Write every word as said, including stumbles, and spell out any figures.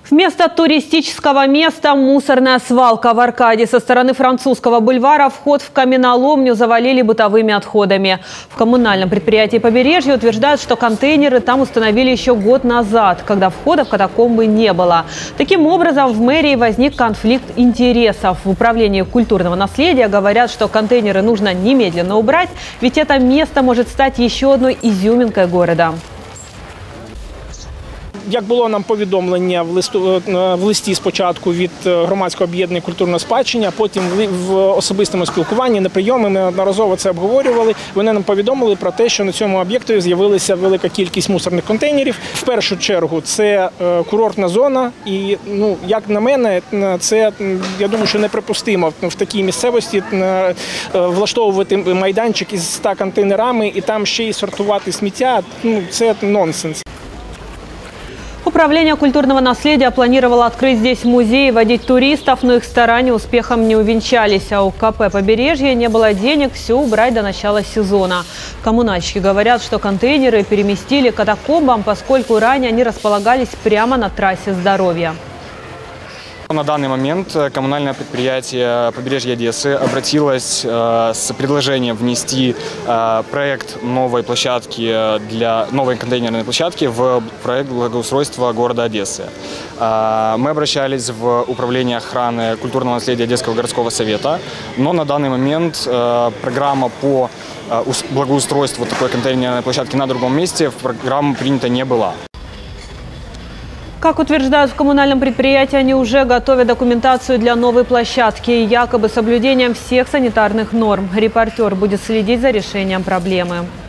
Вместо туристического места мусорная свалка в Аркаде. Со стороны Французского бульвара вход в каменоломню завалили бытовыми отходами. В коммунальном предприятии «Побережье» утверждают, что контейнеры там установили еще год назад, когда входа в катакомбы не было. Таким образом, в мэрии возник конфликт интересов. В управлении культурного наследия говорят, что контейнеры нужно немедленно убрать, ведь это место может стать еще одной изюминкой города. Як було нам повідомлення в, листу, в листі спочатку від громадського об'єднання «Культурна спадщина», потім в особистому спілкуванні, на прийомі ми неодноразово це обговорювали. Вони нам повідомили про те, що на цьому об'єкті з'явилася велика кількість мусорних контейнерів. В першу чергу це курортна зона і, ну, як на мене, це, я думаю, що неприпустимо в такій місцевості влаштовувати майданчик із ста контейнерами і там ще й сортувати сміття. Ну, це нонсенс. Управление культурного наследия планировало открыть здесь музей и водить туристов, но их старания успехом не увенчались. А у ка пэ «Побережье» не было денег все убрать до начала сезона. Коммунальщики говорят, что контейнеры переместили к катакомбам, поскольку ранее они располагались прямо на трассе Здоровья. На данный момент коммунальное предприятие «Побережье Одессы» обратилось э, с предложением внести э, проект новой площадки для новой контейнерной площадки в проект благоустройства города Одессы. Э, мы обращались в управление охраны культурного наследия Одесского городского совета, но на данный момент э, программа по э, благоустройству такой контейнерной площадки на другом месте в программу принята не была. Как утверждают в коммунальном предприятии, они уже готовят документацию для новой площадки, якобы соблюдением всех санитарных норм. Репортер будет следить за решением проблемы.